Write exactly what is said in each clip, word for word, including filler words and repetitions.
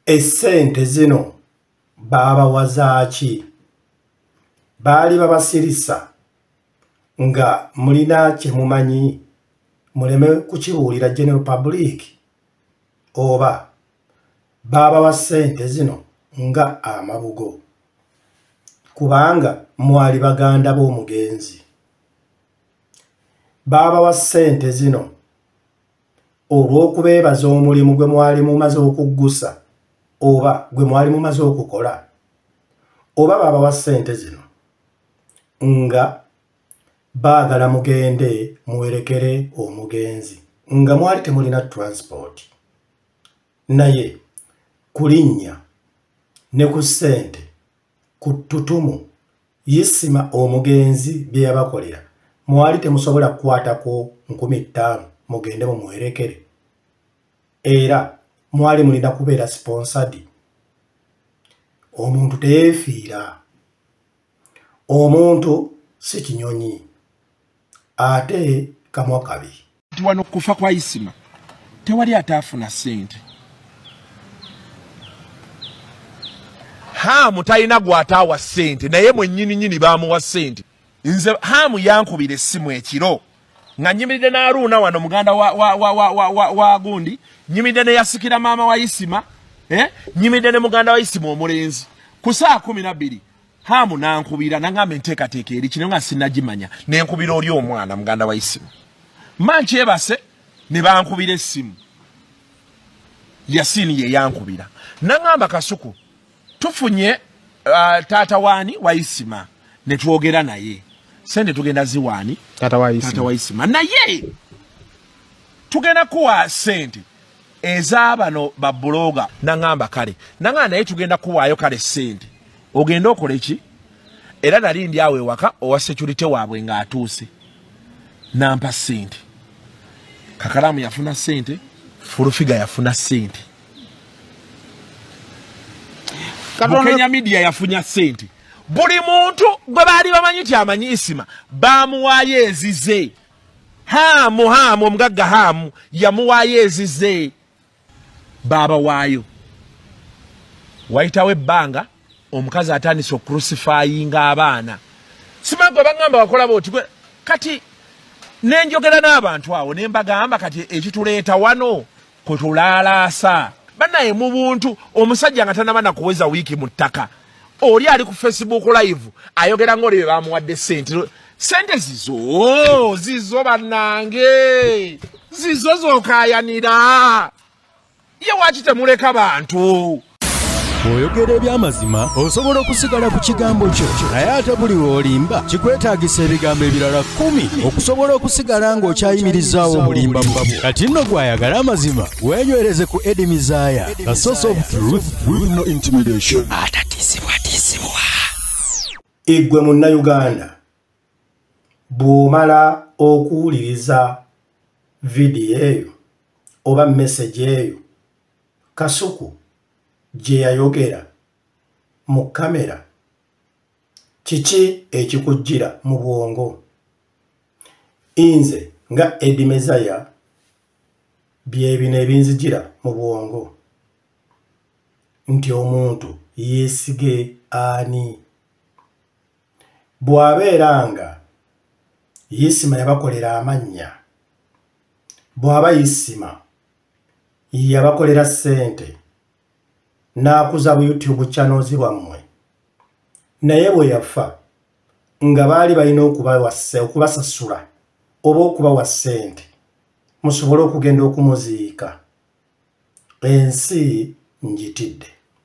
Essente zino baba wazaaki baali babasirisa nga mulina kyemumanyi muleme kukibuulira general public oba baba wa ssente zino nga amabugo kubanga mwali baganda b'omugenzi baba wa ssente zino olw'okubeebaza omulimu gwe mwali mumaze okuggusa oba gwe mwali mumaze okukola oba baba wa ssente zino nga baagala mugende muwerekere omugenzi nga mwali temulina transport naye kulinnya ne ku ssente ku ttutumu yisima omugenzi bye yabakolera mwali temusobola kukwatako nkumi ttaano mugende mumuwerekere era mwali mulina kubeera sponsored. Omuntu teyeefiira, omuntu si kinyonyi ate kamwa kabi. Wano kufa kwa Isima tewali ataafuna ssente. Hamu talina gwataawa ssente naye mwennyini nnyini baamuwa ssente. Nze Hamu yankubira essimu ekiro nga nnyimiridde n'aruuna wano muganda wa, wa, wa, wa, wa, wa, wa gundi nnyimiridde ne yasikira maama wa Isima eh? Nnyimiridde ne muganda wa Isima omulenzi ku saa kumi na bbiri Hamu nankubira nangamba enteekateeka eri kino nga sinnagimanya nenkubira oli omwana muganda wa Isima mankyebase ne bankubira essimu Yasini ye yankubira nangamba Kasuku tufunye uh, taata waani wa Isima ne twogera naye sente tugenda ziwani tata wa Isima tata wa Isima naye tugenda kuwa sente ezabano babloga nangamba kale nanga naye tugenda kuwaayo kale sente ogenda okola ki era nali ndi awe waka owa security waabwe nga atuuse nampa sente Kakalamu yafuna sente Furufiga yafuna sente Kenya media yafunya sente buli muntu gwe baali bamanyi ti amanyi Isima bamuwaayo ezize Hamu Hamu omugagga Hamu yamuwaayo ezize baba waayo wayitawo ebbanga omukazi atandise okucrucifyinga abaana simagwe bagamba wakola boti kati nenjogera n'abantu awo ne mbagamba kati ekituleeta wano kutulaalaasa bannaye mu buntu omusajja nga tanaba na kuweza wiiki mu ttaka oli ali ku Facebook live ayogera ng'oli be bamuwadde sente sente zizo zizo bannange zizo zokaayanira ye waki temuleka bantu oyogera eby'amazima osobola okusigala ku kigambo kyo naye ate buli w'olimba kikwetaagisa ebigambo ebirala kkumi okusobola okusigala ng'okyayimirizaawo obulimba bwabwo kati nno gw'ayagala amazima wenywereze ku Eddie Mizaya, a source of truth with no intimidation. Atatisibwatisibwa Igwe Munnayuganda bw'omala okuwuliriza vidiyo eyo oba message eyo Kasuku gye yayogera mu kamera kiki ekikujjira mu bwongo inze nga Eddie Mizaya bye bino ebinzijira mu bwongo nti omuntu yeesige ani bw'abeeranga Isima yabakolera amannya bw'aba Isima yabakolera ssente n'akuza bu YouTube channels bwammwe naye bwe yafa nga baali balina okubawassa okubasasula oba okubawa ssente musobole okugenda okumuziika ensi njitidde.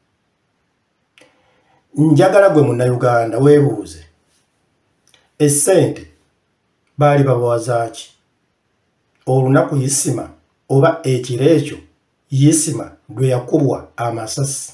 Njagala gwe Munnayuganda weebuuze essente baali babawazaaki olunaku Isima oba ekiro ekyo Isima lwe yakubwa amasasi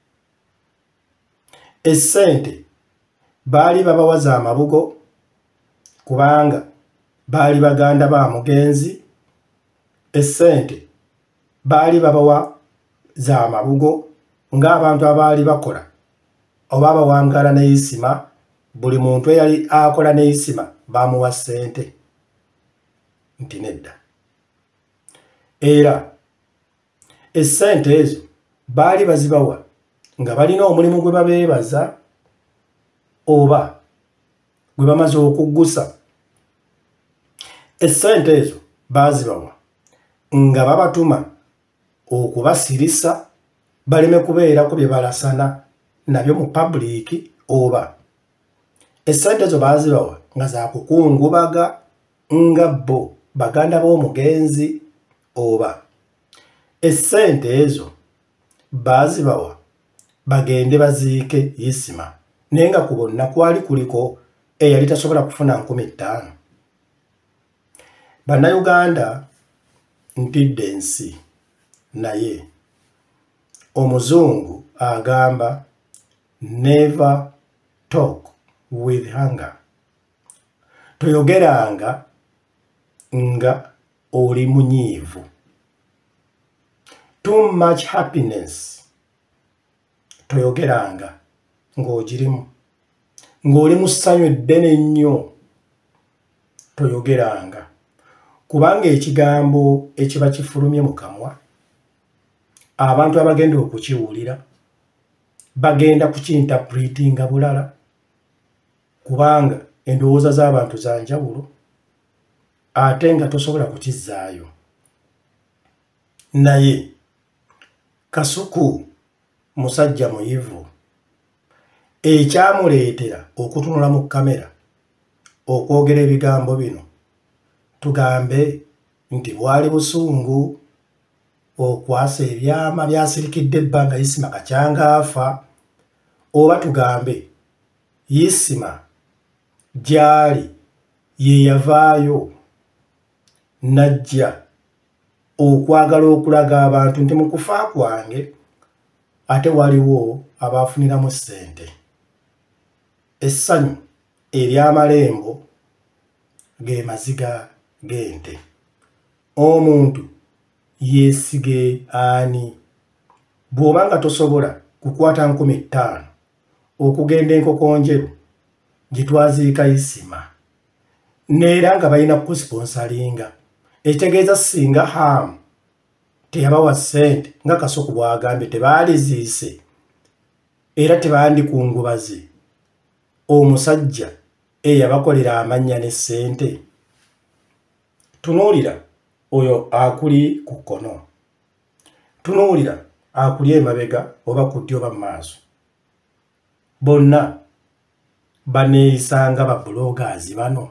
essente baali babawaza amabugo kubanga baali baganda ba mugenzi essente baali babawa za amabugo ng'abantu abaali bakola oba abawangala ne Isima buli muntu eyali akola ne Isima bamuwa ssente nti nedda era essente ezo baali bazibawa nga balina omulimu gwe babeebaza oba gwe bamaze okuggusa. Essente ezo baazibawa nga babatuma okubasirisa baleme kubeerako bye balasana nabyo mu public, oba essente ezo baazibawa nga za kukungubaga nga bo baganda b'omugenzi, oba essente ezo baazibawa bagende baziike Isima naye nga ku bonna kwali kuliko eyali tasobola kufuna nkumi ttaano. Bannayuganda ntidde ensi, naye omuzungu agamba never talk with hunger. Toyogeranga nga oli munyiivu. Too much happiness toyogeranga ng'ogirimu. Ng'oli mu ssanyu eddene nnyo toyogeranga, kubanga ekigambo ekiba kifulumye mu kamwa abantu abagenda okukiwulira bagenda kukinterpretinga bulala, kubanga endowooza z'abantu za njawulo ate nga tosobola kukizzaayo. Naye Kasuku musajja muyivu, ekyamuleetera okutunula mu kamera okwogera ebigambo bino, tugambe nti bwali busungu okwasa ebyama byasirikidde ebbanga Isima Kakyanga afa, oba tugambe Isima gyali ye yavaayo najja okwagala okulaga abantu nti mu kufa kwange ate waliwo abaafuniramu ssente. Essanyu ery'amalembo ge maziga g'ente. Omuntu yeesige ani? Bw'oba nga tosobola kukwata nkumi ttaano okugenda enkoko njeru gye twaziika Isima neera nga balina kusponsalinga, ekitegeeza singa hamu teyabawa ssente nga Kasuku bw'agambye tebaaliziise era tebandikungubaze, omusajja eyabakolera amannya ne ssente. Tunuulira oyo akuli ku kkono, tunuulira akuli emabega oba ku ddyo oba mu maaso, bonna baneeyisanga ba bloggers bano.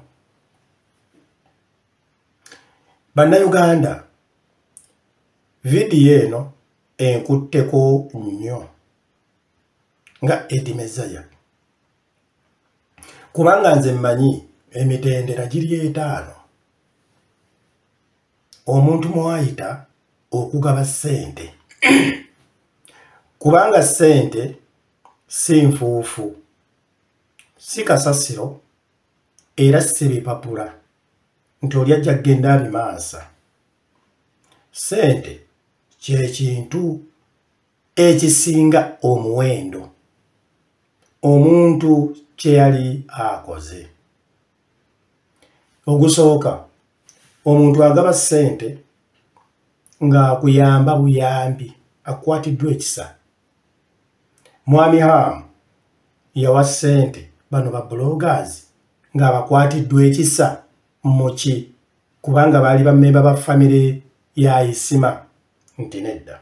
Bannayuganda, vidiyo eno enkutteko nnyo nga Eddie Mezaya, kubanga nze mmanyi emitendera giri etaano. Omuntu mwayita okugaba ssente kubanga ssente si nfuufu, si kasasiro era si bipapula nti oli ajja kgenda abimaasa. Ssente kye kintu ekisinga omuwendo omuntu kye yali akoze. Ogusooka, omuntu agaba ssente ng'akuyamba buyambi, akwatiddwa ekisa. Mwami Hamu yawa ssente bano ba bloggers ng'abakwatiddwa ekisa muki? Kubanga baali bammemba ba famire ya Isima nti nedda.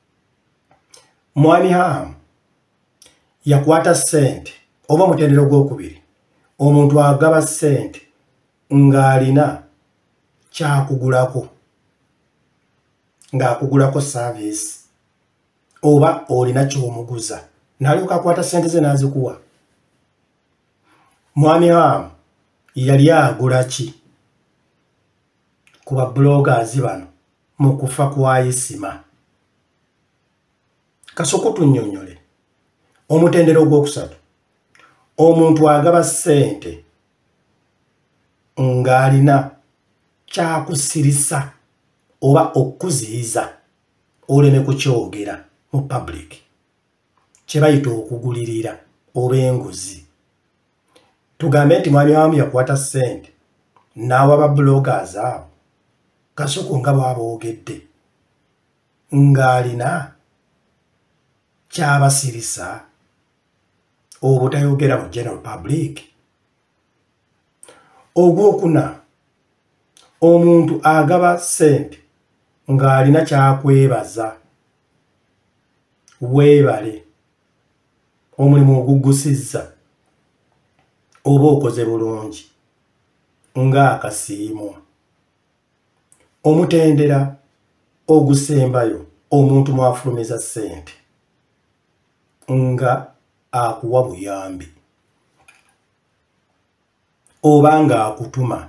Mwami Hamu yakwata ssente oba omutendero gw'okubiri, omuntu agaba ssente ng'alina kyakugulako, ng'akugulako service oba olina ky'omuguza n'alyoka akwata ssente ze n'azikuwa. Mwami Hamu yali agula ki ku ba bloggers bano mu kufa kwa Isima? Kasoko tunnyonnyole. Omutendero ogwokusatu, omuntu agaba ssente ng'alina kyakusirisa oba okuziyiza oleme kukyogera mu public, kye bayita okugulirira oba enguzi. Tugambe nti Mwami Hamu yakwata ssente n'awa ba bloggers abo, Kasuku nga bw'aboogedde, ng'alina kyabasirisa obutayogera mu general public. Ogwokuna, omuntu agaba sente ng'alina kyakwebaza. Weebale omulimu ogugusizza oba okoze bulungi ng'akasiimo. Omutendera ogusembayo omuntu mwafulumiza sente nga akuwa buyambi oba nga akutuma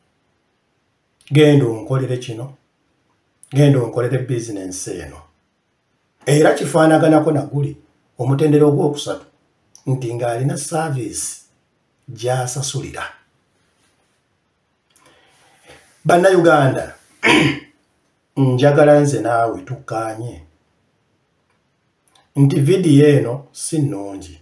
genda onkolere kino, genda onkolere bizinensi eno. Era kifaanaganako naguli omutendera ogwokusatu nti ng'alina saaviisi gy'asasulira. Bannayuganda, njagala nze naawe tukkaanye nti vidiyo eno si nnungi.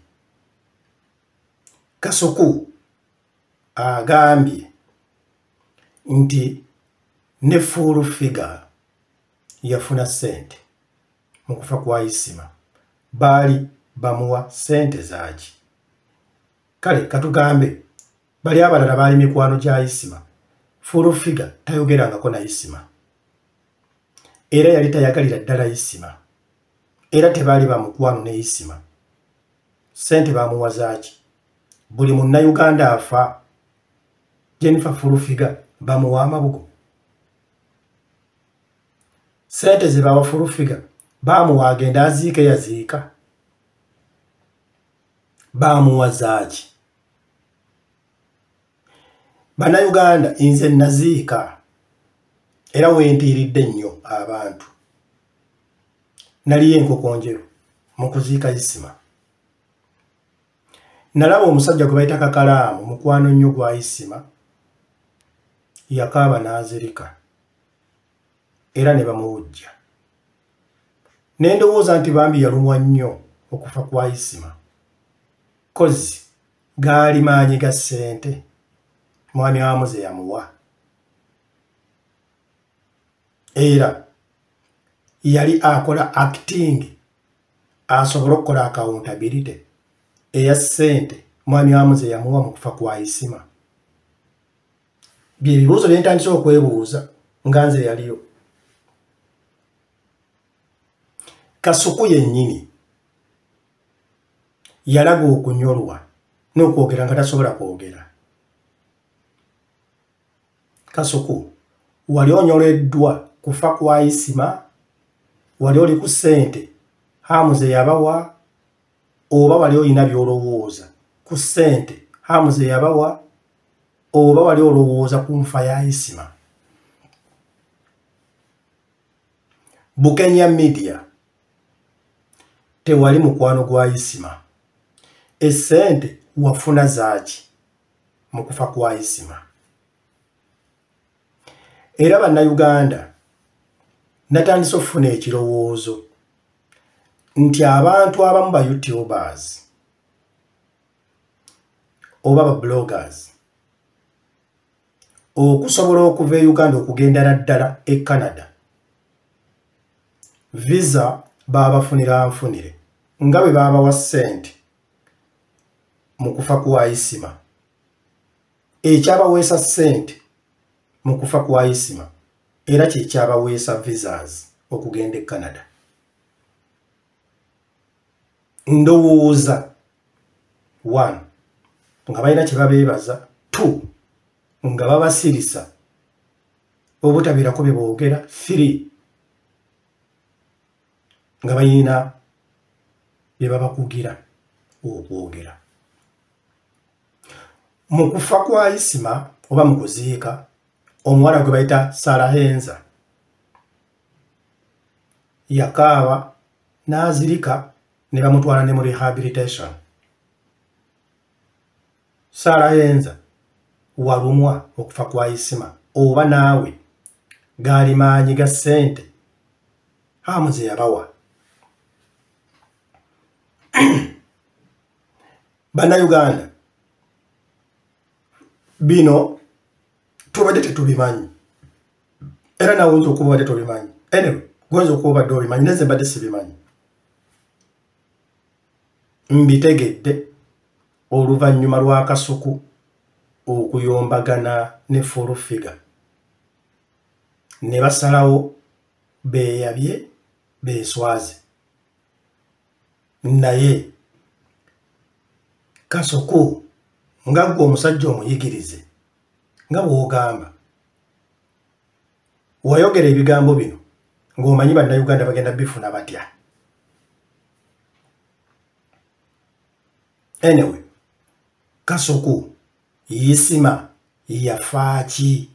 Kasuku agambye nti ne full figure yafuna sente mu kufa kwa Isima, baali bamuwa sente zaaki. Kale katugambe bali abalala baali mikwano gya Isima, full figure tayogerangako na Isima, era yali tayagalira ddala Isima, era tebaali bamukwano ne Isima. Sente bamuwa zaaki? Buli munnayuganda afa, Jennifer full figure bamuwa amabugo. Sente ze bawa full figure bamuwa agenda aziike yaziika. Bamuwa zaaki? Bannayuganda, nze naziika era wentiiridde nnyo abantu. Naliyo enkoko njeru mu kuziika Isima. Nalaba omusajja gwe bayita Kakalaamu, mukwano nnyo gwa Isima, yakaaba n'azirika era ne bamuwujja. Ne ndowooza nti bambi yalumwa nnyo okufa kwa Isima, kozi gaali maanyi ga ssente mwami wamu ze yamuwa. Era yali akola acting asobola okukola accountability eya ssente mwami wamu ze yamuwa mu kufa kwa Isima. Bye bibuuzo bye ntandise okwebuuza nga nze yaliyo. Kasuku yennyini yalaga okunyolwa n'okwogera nga tasobola kwogera. Kasuku, wali onyoleddwa kufa kwa Isima? Wali oli ku ssente Hamu ze yabawa? Oba wali olina by'olowooza ku ssente Hamu ze yabawa? Oba wali olowooza ku nfa ya Isima? Bukenya Media, tewali mukwano gwa Isima. Essente wafuna zaaki mu kufa kwa Isima? Era bannayuganda, natandise okufuna ekirowoozo nti abantu abamu ba YouTubers oba ba bloggers okusobola okuva e Uganda okugenda naddala e Canada, visa baabafunira nfunire nga bwe baabawa ssente mu kufa kwa Isima. Ekyabaweesa ssente mu kufa kwa Isima era kye kyabaweesa visas okugenda e Canada. Ndowooza one, nga balina kye babeebaza; two, nga babasirisa obutabeerako bye boogera; three, nga balina bye babakugira okwogera. Mu kufa kwa Isima oba mu kuziika, omuwala gwe bayita Sarahenza yakaaba n'azirika ne bamutwala ne mu rehabilitation. Sarahenza, walumwa okufa kwa Isima oba naawe gaali maanyi ga ssente Hamu ze yabawa? Bannayuganda, bino tubadde tetubimanyi era nawe oyinza okuba obadde tobimanyi. Anyway, gwenza okuba obadde obimanyi, naye nze mbadde sibimanyi. mbitegedde oluvannyuma lwa Kasuku okuyombagana ne full figure ne basalawo beeyabye beeswaze naye Kasuku nga gwe omusajja omuyigirize nga bw'ogamba wayogera ebigambo bino ng'omanyi bannayuganda bagenda bifuna batya. Anyway, Kasuku yisima yafaaki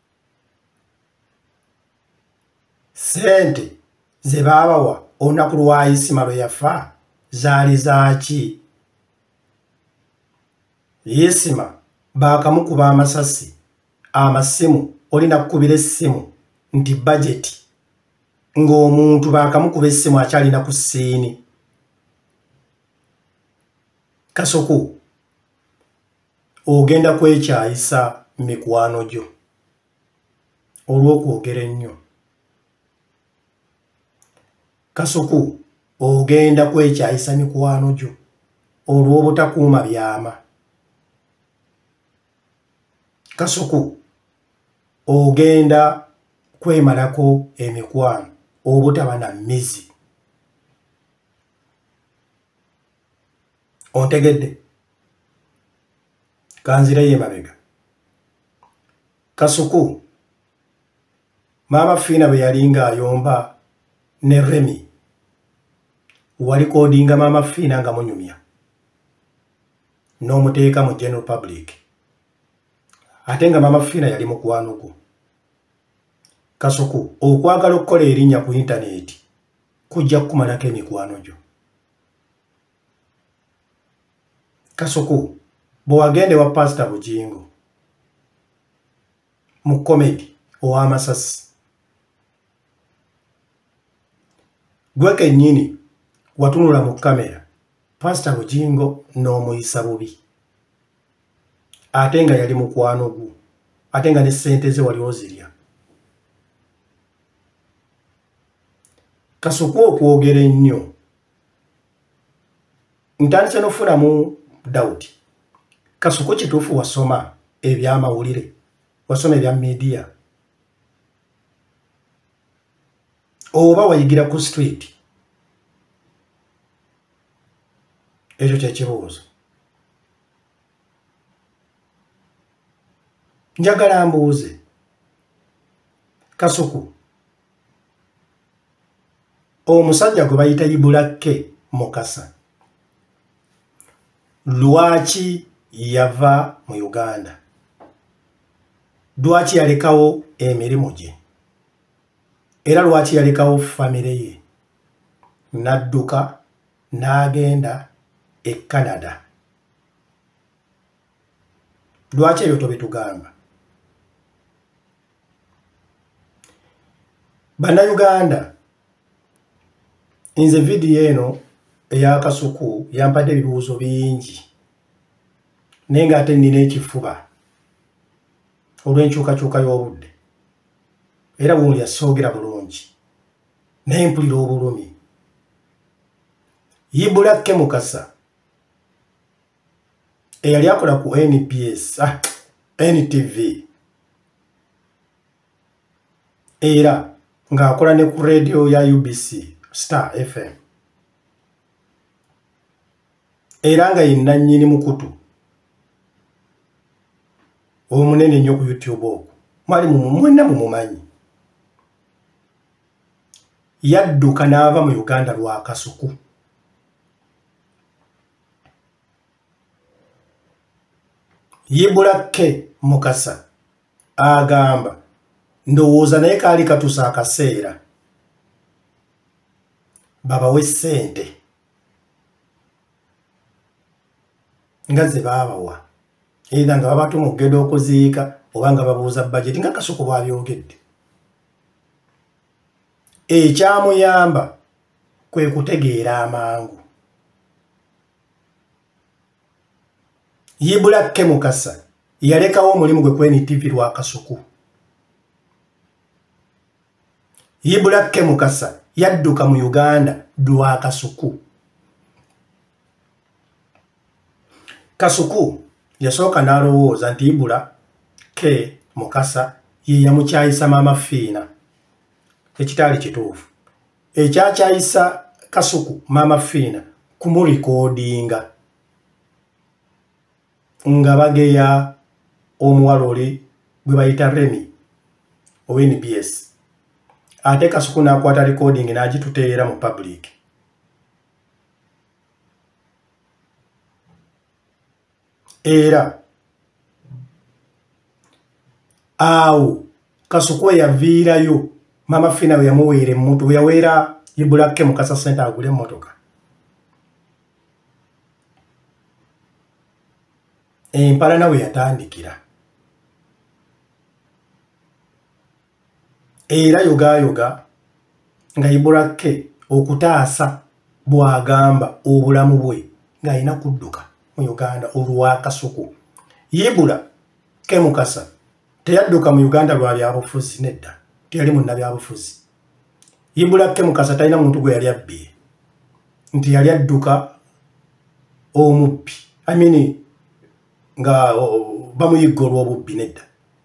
sente ze baabawa olunaku lwa yisima lwe yafa zaali zaaki? Yisima baakamukuba amasasi amasimu olina kukubira essimu nti budget ng'omuntu baakamukuba essimu akyalina ku siini. Kasuku ogenda kwekyayisa mikwano gyo olw'okwogera ennyo. Kasuku ogenda kwekyayisa mikwano gyo olw'obutakuuma byama. Kasuku ogenda kwemalako emikwano obutaba na mmizi. Ontegedde? Kanzireyo emabega. Kasuku Maama Fiina bwe yali ng'ayomba ne Remi walikodinga Maama Fiina nga munyumya n'omuteeka mu general public ate nga Maama Fiina yali mukwano gwo. Kasuku okwagala okukola erinnya ku intaneti kujja kukumalako emikwano gyo. Kasuku bwe wagende wa Pastor Bujingo mu komedi ow'amasasi gwe kennyini watunula mu kamera Pastor Bujingo n'omuyisa bubi ate nga yali mukwano gwo ate nga ne ssente ze wali ozirya. Kasuku okwogera ennyo ntandise n'ofunamu Daudi. Kasuku kituufu wasoma ebyamawulire, wasoma ebya media, oba wayigira ku street? Ekyo kyekibuuzo. Njagala mbuuze Kasuku omusajja gwe bayita Ibulakke Mukasa lwaki yava mu Uganda? Lwaki yalekawo emirimu gye? Era lwaki yalekawo famire ye n'adduka n'agenda e Canada? Lwaki ebyo tobitugamba? Bannayuganda, nze vidiyo eno eya Kasuku yampadde ebibuuzo bingi naye ng'ate nnina ekifuba olw'enkyukakyuka y'obudde era bw'oli asoogera bulungi naye mpulira obulumi. Ibulakke Mukasa eyali akola ku N P S ah, N T V era ng'akola ne ku radio ya U B C Star F M era nga yenna nnyini mukutu omunene nnyo ku YouTube okwo mwali mwenna mumumanyi. Yadduka n'ava mu Uganda lwa Kasuku. Ibulakke Mukasa agamba ndowooza naye kaali katuusa akaseera babawe ssente nga ze baabawa either nga babatuma okugenda okuziika oba nga babuuza budget nga Kasuku bw'abyogedde. Ekyamuyamba kwe kutegeera amangu. Ibulakke Mukasa yalekawo omulimu gwe ku N T V lwa Kasuku. Ibulakke Mukasa yadduka mu Uganda lwa Kasuku. Kasuku yasooka n'alowooza nti Ibula K Mukasa ye yamukyayisa Maama Fiina. Ekitaali kituufu. Ekyakyayisa Kasuku Maama Fiina kumurikoodinga nga bageya omuwala oli gwe bayita Remi o N B S. Ate Kasuku n'akwata recording n'agituteera mu public. Era awo Kasuku yaviirayo Maama Fiina we yamuweera emmotoka, we yaweera Ibula K Mukasa ssente agule emmotoka. Empalana we yatandikira. Era yoga yoga nga Ibula K okutaasa bwagamba obulamu bwe nga alina kudduka mu Uganda olwa Kasuku. Ibula K Mukasa teyadduka mu Uganda lwa byabufuzi nedda, teyali munna byabufuzi. Ibula K Mukasa talina muntu gwe yali abbye, nti yali adduka omubbi, I mean nga bamuyigga olw'obubbi nedda.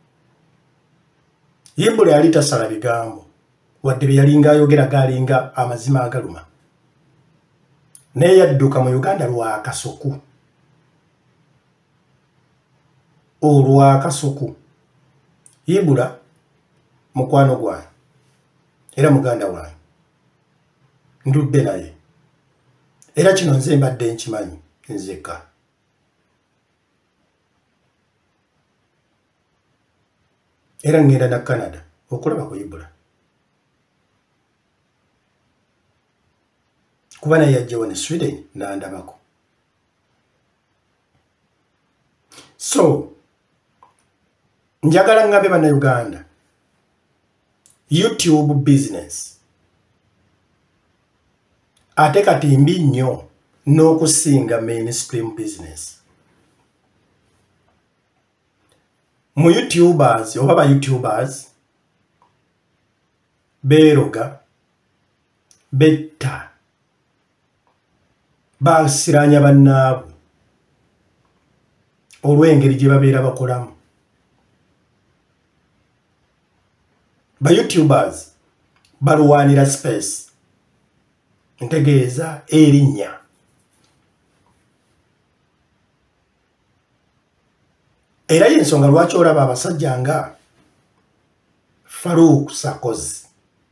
Ibula yali tasala bigambo wadde bye yalinga ayogera galinga amazima agaluma. Naye yadduka mu Uganda lwa Kasuku. Olwa Kasuku. Ibula mukwano gwange era muganda wange, ndudde naye, era kino nze mbadde nkimanyi nzekka. Era ngenda na Canada okulaba ku Ibula kuba naye yajjawo ne Sweden n'andabako. So njagala ngambe bannayuganda, YouTube business ate kati mbi nnyo n'okusinga mainstream business. Mu YouTubers oba ba YouTubers beeroga, betta, basiranya bannaabwe olw'engeri gye babeera bakolamu. Ba YouTubers balwanira space, ntegeeza erinnya. Era y'ensonga lwaki olaba abasajja nga Farouk Sarkozy.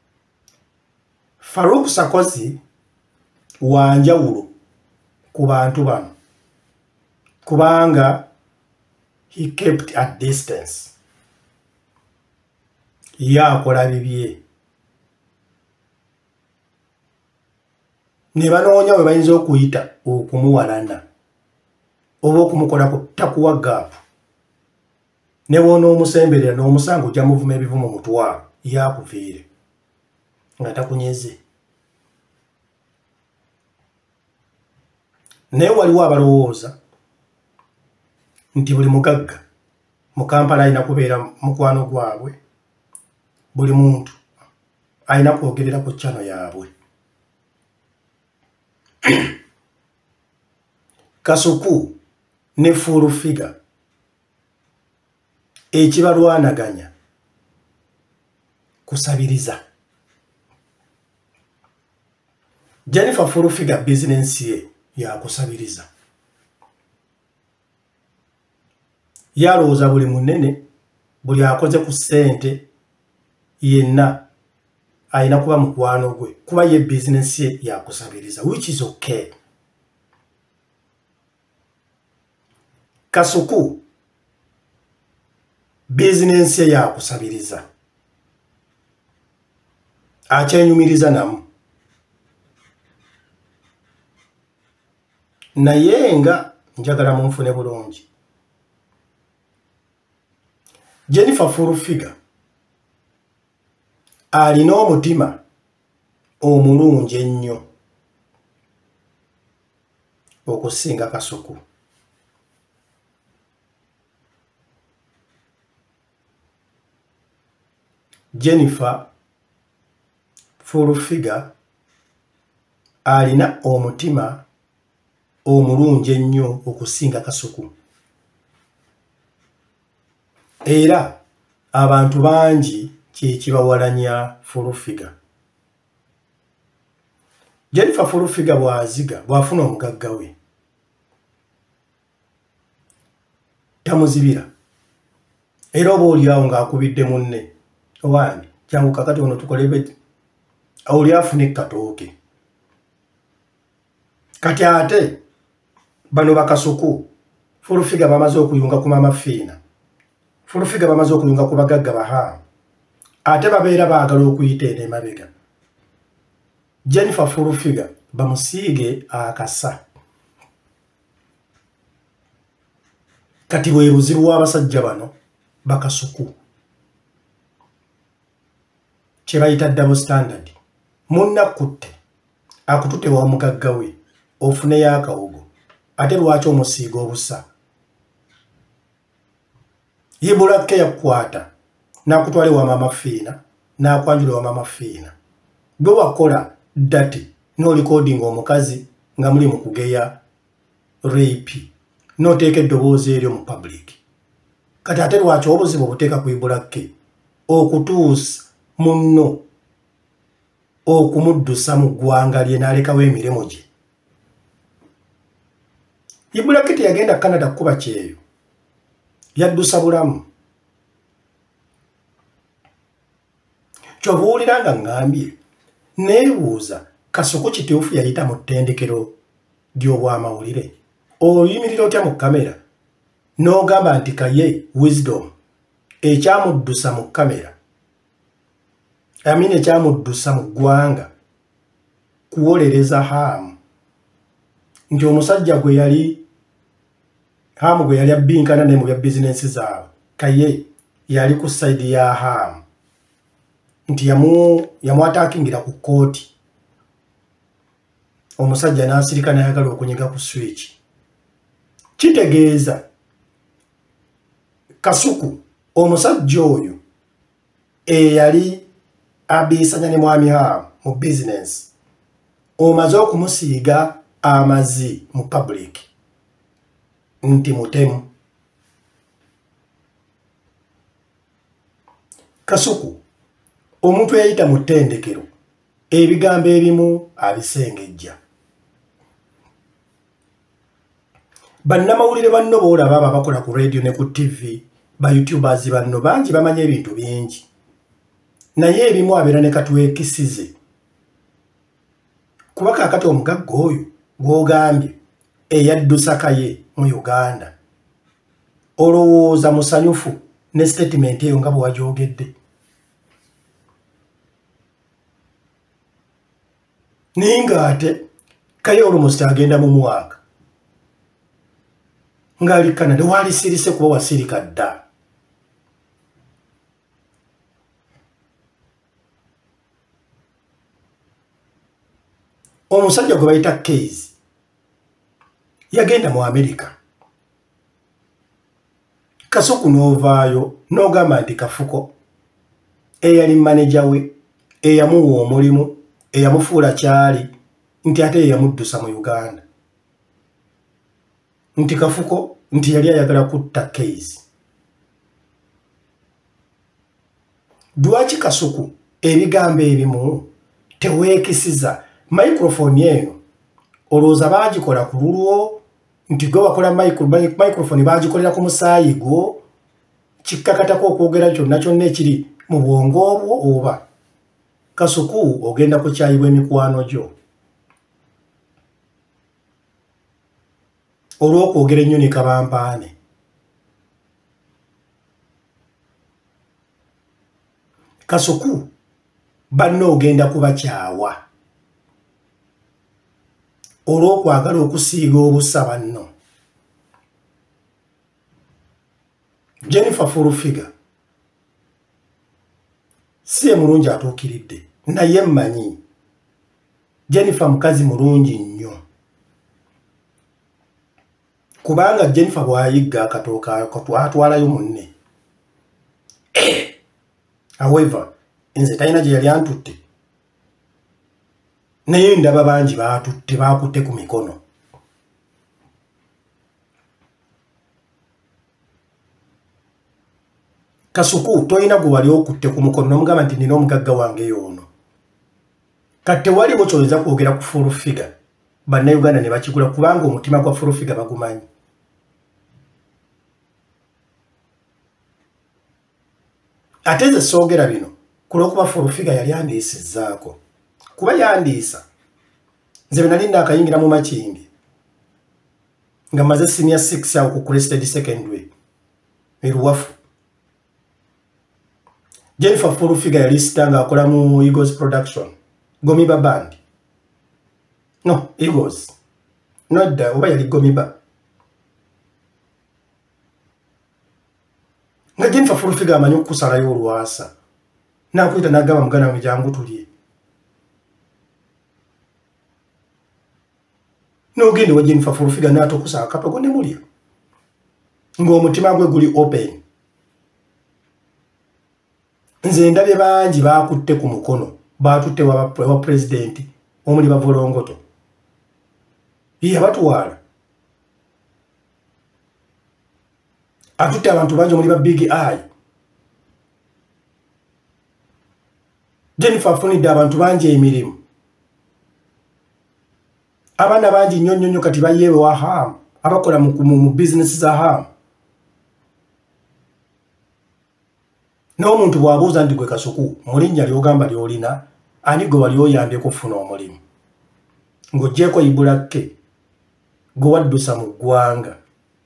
Farouk Sarkozy wanjawulo ku bantu bano kubanga he kept at distance. Yakola bibye. Ne banoonya we bayinza okuyita okumuwalana oba okumukola ku takuwa gaapu. Ne wona omusemberera n'omusango ojja muvuma ebivumu mutwalo yakuviire nga takunyeze. Naye waliwo abalowooza nti buli mugagga mu Kampala alina kubeera mukwano gwabwe, buli muntu alina kwogerera ku chano yaabwe. Kasuku ne full figure ekibalwanaganya kusabiriza. Jennifer full figure business ye ya kusabiriza. Yalowooza buli munene, buli akoze ku ssente yenna alina kuba mukwano gwe kuba ye business ye ya kusabiriza, which is okay. Kasuku business ye ya kusabiriza akyenyumiriza namu, naye nga njagala munfune bulungi. Jennifer full figure alina omutima omulungi ennyo okusinga Kasuku. Jennifer full figure alina omutima omulungi ennyo okusinga Kasuku. Era abantu bangi kye kibawalanya Furufiga. Jennifer Furufiga bwaziga bwafuna omugagga we tamuzibira. Era oba oliawo ng'akubidde munne owange kyangu kakati ono tukole beti oli afune katooke. Kati ate bano bakasuku Furufiga bamaze okuyunga ku mama Fiina. Furufiga bamaze okuyunga ku bagagga baha. Ate babeera baagala okuyita ene mabega. Jennifer Furufiga bamusiige akasa. Kati bwe buzibu w'abasajja bano bakasuku. Kye bayita double standard. Munna kutte akutute wa mugagga we ofune y'akawogo ate lwaki omusiiga obusa. Yibulake yakwata n'akutwale wa mama Fiina n'akwanjula wa mama Fiina. Gwe wakola dati no recording omukazi nga muli mu kugeya rape no take eddoboozi eryo mu public. Kati ate lwaki obuzibu obuteeka ku Ibulake okutuusa munno okumuddusa mu ggwanga lye n'alekawo emirimo gye. Ibulake teyagenda Canada kuba kyeyo, yaddusa bulamu. Kyobuulira nga ngambye neebuuza Kasuku kituufu yayita mu ttendekero ly'obwamawulire oyimirira otya mu kamera n'ogamba nti kaye Wisdom ekyamuddusa mu kamera amine ekyamuddusa mu ggwanga kuwolereza Hamu nti omusajja gwe yali Hamu gwe yali abbinkana ne mu bya bizinensi zaabwe kaye yali ku sayidi ya Hamu nti yamu yamwataakingira ku kooti. Omusajja n'asirika n'ayagala okunyiga ku switch. Kitegeeza Kasuku omusajja oyo eyali abiisanya ne mwami Hamu mu business omaze okumusiiga amazi mu public nti mutemu. Kasuku omuntu eyayita mu ttendekero ebigambo ebimu abisengejja. Bannamawulire banno boolaba aba bakola ku radio ne ku T V ba YouTubers banno bangi bamanya ebintu bingi naye ebimu abeera ne katwekisize. Kuba kaakati omugagga oyo gw'ogambye eyaddusa kaye mu Uganda olowooza musanyufu ne statement eyo nga bwe wagyogedde. Ninga ate kaye olumusita agenda mu mwaka ngali Canada wali sirise kuba wasirika dda. Omusajja gwe bayita Case yagenda mu America. Kasuku n'ovaayo n'ogamba nti Kafuko eyali manager we eyamuwa omulimu eyamufuula kyali nti ate yamuddusa mu Uganda nti Kafuko nti yali ayagala kutta Case. Lwaki Kasuku ebigambo ebimu teweekisiza microphone eno olowooza baagikola ku lulwo nti gwe wakola microphone baagikolera ku musaayi gwo kikkakatako okwogera kyonna kyonna ekiri mu bwongo obwo oba Kasuku ogenda kukyayibwa emikwano gyo olw'okwogera ennyo ne kabampaane. Kasuku banno ogenda kubakyawa olw'okwagala okusiiga obusa banno. Jennifer Furufiga si ye mulungi atuukiridde naye mmanyi Jennifer mukazi mulungi nnyo kubanga Jennifer bw'ayigga akatooka atwalayo munne. However nze talina gye yali antutte naye ndaba bangi baatutte baakutte ku mikono Kasuku toyina gwe wali okutte ku mukono n'omugamba nti nina omugagga wange yono. Kati tewali bukyoyinza kwogera ku full figure. Bannayuganda ne bakigula kubanga omutima gwa full figure bagumanyi. Ate nze soogera bino kulwokuba full figure yali yandiisizzaako. Kuba yandiisa nze bwe nali naakayingira mu Makindi nga maze senior six awo ku Crested Secondary e Ruwafu. Jennifer full figure yali sitanga akola mu Eagles Production. Gomiba Band. No, Eagles. Not da, oba yali Gomiba. Nga Jennifer full figure amanyi okusalayo olwasa. Naakuyita n'agamba muganda wange jangu tulye. N'ogende wa Jennifer full figure n'ate okusala kapago ne mulya. Ng'omutima gwe guli open. Nze ndabye bangi baakutte ku mukono baatutte wa, wa president omuli bavolongoto ye batwala atutte abantu bangi omuli ba big eye. Jennifer afunidde abantu bangi emirimu, abaana bangi nnyo nnyo nnyo kati bayeewe wa hamu abakola mu, mu, mu business za hamu. N'omuntu bw'abuuza nti gwe Kasuku mu linnya ly'ogamba ly'olina ani gwe wali oyambye kufuna omulimu ng'oggyeko Ibulakke gwe waddusa mu ggwanga.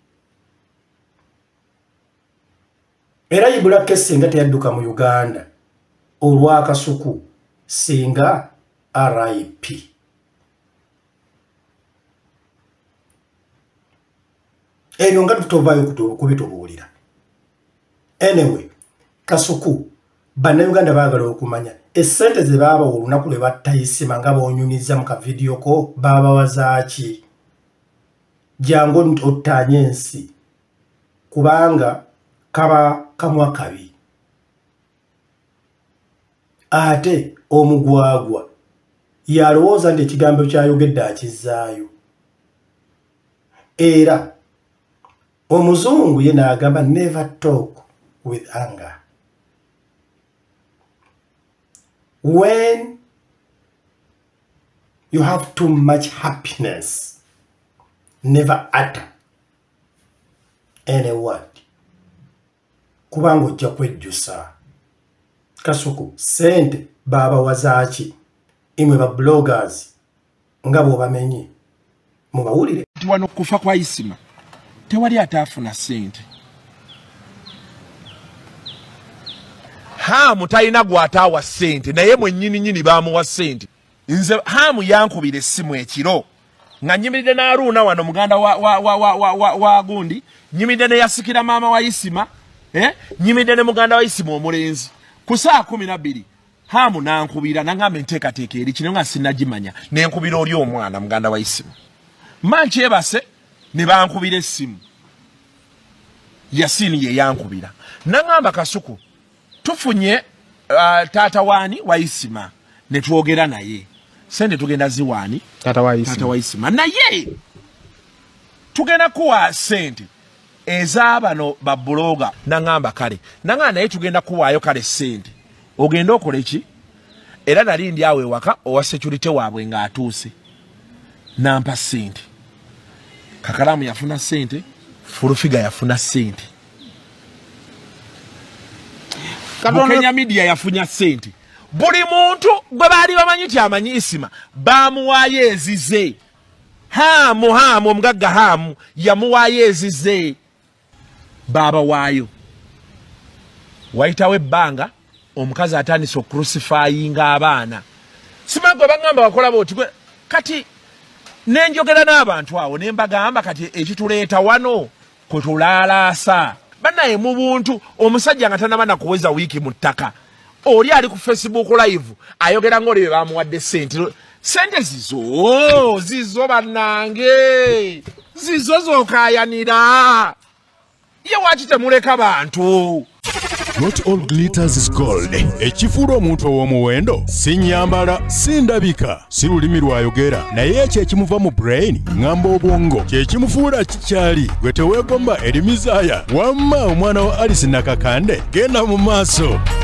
Era Ibulakke singa teyadduka mu Uganda olwa Kasuku singa R I P. Ebyo nga tutovaayo kubitubuulira. Anyway, Kasuku bannayuganda baagala okumanya essente ze baaba olunaku lwe battayisima nga boonyumiza mu kavidiyo ko baabawazaaki. Jangu ottaanye ensi kubanga kaba kamwa kabi. Ate omugwagwa yalowooza nti ekigambo kyayogedde akizzaayo. Era omuzungu ye n'agamba never talk with anger. When you have too much happiness, never utter any word. Kubanga ojja kwejjusa. Kasuku sente baba wazaaki imwe ba bloggers nga bw'obamenye mubawulire. Wano kufa kwa Isima tewali ataafuna sente. Hamu talina gwataawa sente naye mwennyini nnyini baamuwa sente. Nze Hamu yankubira essimu ekiro nga nnyimiridde n'Aruuna wano muganda wa, wa, wa, wa, wa, wa, wa gundi, nnyimiridde ne yasikira maama wa Isima, eh? Nnyimiridde ne muganda wa Isima omulenzi. Ku saa kumi na bbiri Hamu nankubira n'angamba enteekateeka eri kino nga sinnagimanya n'enkubira oli omwana muganda wa Isima. Manchi ebase ne bankubira essimu. Yasini ye yankubira. N'angamba Kasuku tufunye uh, tata wani wa Isima ne twogera naye. Sente tugenda ziwani tata wa Isima. Tata wa Isima. Naye tugenda kuwa sente ezabano babloga n'angamba kale. N'angamba naye tugenda kuwaayo kale sente. Ogenda okola ki? Era nali ndi awe waka owa security waabwe nga atuuse. Nampa sente. Kakalamu yafuna sente, Furufiga yafuna sente. Kenya media yafunya sente. Buli muntu gwe baali bamanyi ti amanyi Isima bamuwaayo ezize. Hamu Hamu omugagga Hamu yamuwaayo ezize. Baba waayo. Wayitawo ebbanga omukazi atandise okucrucifyinga abaana. Simanyi bagamba bakola boti kati nenjogera n'abantu awo ne mbagamba kati ekituleeta wano kutulaalaasa. Bannaye mu buntu omusajja nga tanaba nakuweza wiiki mu ttaka. Oli ali ku Facebook live ayogera ng'oli be bamuwadde sente. Sente zizo zizo bannange zizo zokaayanira. Ye waaki temuleka bantu. Not all glitters is gold. Ekifuula omuntu ow'omuwendo si nnyambala, si ndabika, si lulimi lwayogera, naye ekyo ekimuva mu brain ng'amba obwongo kye kimufuula kikyali gwe teweegomba eri mizaaya. Wamma omwana wa Alice Nakakande genda mu maaso.